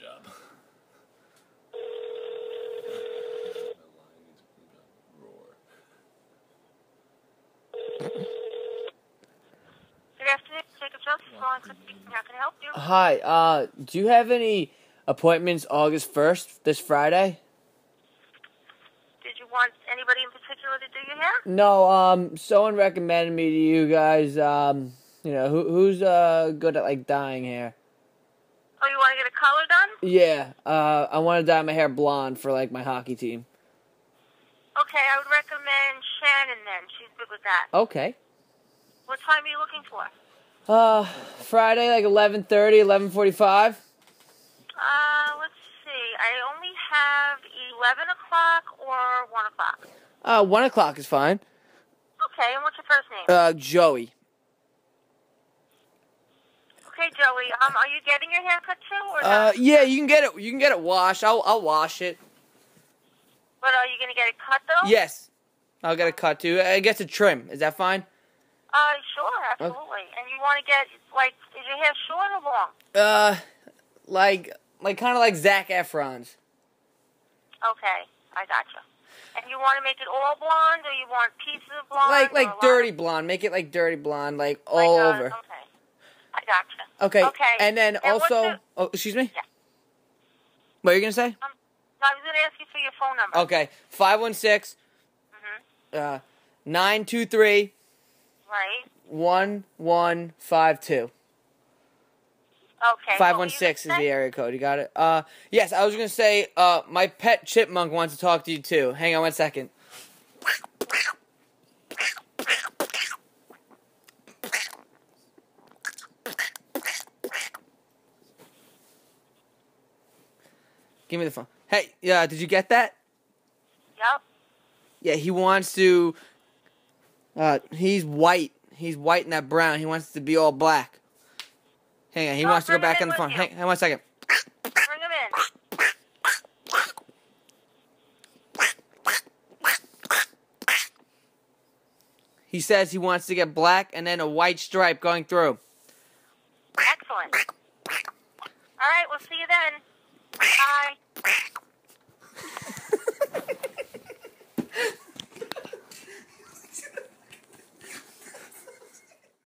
job. Good afternoon, Jacob Joseph. How can I help you? Hi, do you have any appointments August 1st, this Friday? Did you want anybody in particular to do your hair? No, someone recommended me to you guys. Who's good at, like, dyeing hair? Oh, you want to get a color done? Yeah, I want to dye my hair blonde for, like, my hockey team. Okay, I would recommend Shannon then. She's good with that. Okay. What time are you looking for? Friday, like 11:30, 11:45. Let's see. I only have 11 o'clock or 1 o'clock. 1 o'clock is fine. Okay, and what's your first name? Joey. Okay, Joey. Are you getting your hair cut too, or not? Yeah, you can get it. You can get it washed. I'll wash it. But are you gonna get it cut though? Yes, I'll get a cut too. I guess a trim. Is that fine? Sure, absolutely. Okay. And you want to get, like, is your hair short or long? Like kind of like Zac Efron's. Okay, I gotcha. And you want to make it all blonde, or you want pieces of blonde? Like dirty blonde. Make it like dirty blonde, like all over. Okay, I gotcha. Okay. And then also, excuse me? Yeah. What are you going to say? No, I was going to ask you for your phone number. Okay, 516 923 Right. 1152. Okay. 516 is the area code. You got it? Yes, I was going to say, my pet chipmunk wants to talk to you too. Hang on 1 second. Give me the phone. Hey, did you get that? Yep. Yeah, he wants to, he's white. He's white and that brown. He wants to be all black. Hang on, he wants to go back on the phone. Hang on 1 second. Bring him in. He says he wants to get black and then a white stripe going through. Excellent. All right, we'll see you then. Bye.